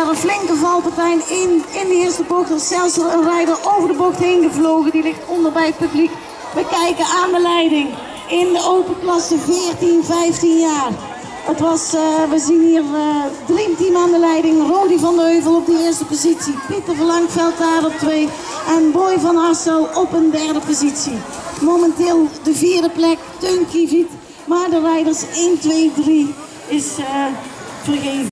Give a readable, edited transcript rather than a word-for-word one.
er een flinke valpartij in de eerste bocht. Er is zelfs een rijder over de bocht heen gevlogen. Die ligt onder bij het publiek. We kijken aan de leiding in de open klasse 14-15 jaar. Het was, we zien hier Dreamteam aan de leiding. Rodi van de Heuvel op de eerste positie. Pieter Verlangveld daar op 2. En Boy van Arsel op een derde positie. Momenteel de vierde plek, Teun Kieviet. Maar de rijders 1, 2, 3 is vergeven.